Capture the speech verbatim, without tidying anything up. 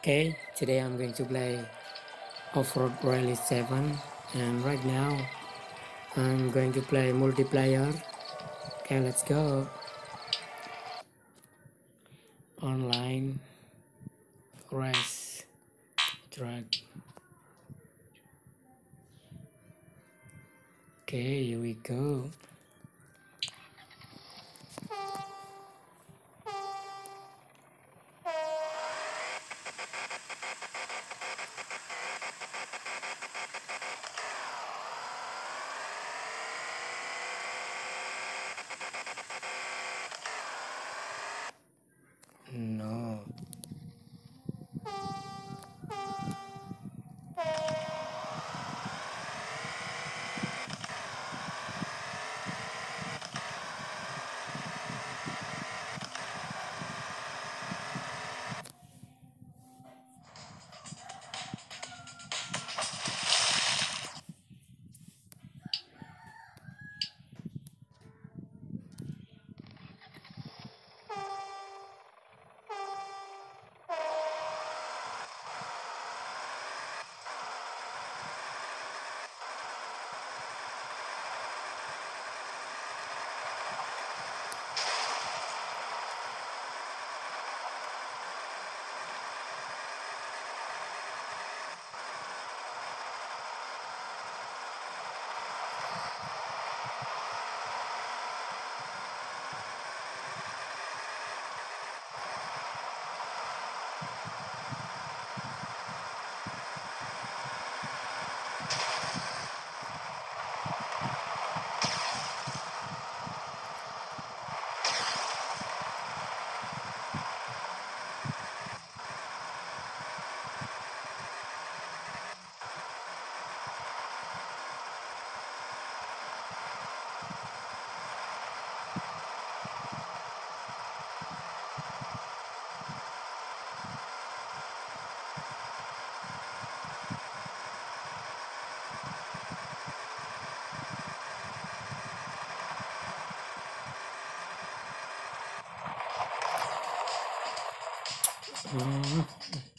Okay, today I'm going to play Off-Road Rally seven, and right now I'm going to play multiplayer. Okay, let's go. Online race track. Okay, here we go. No. Mm.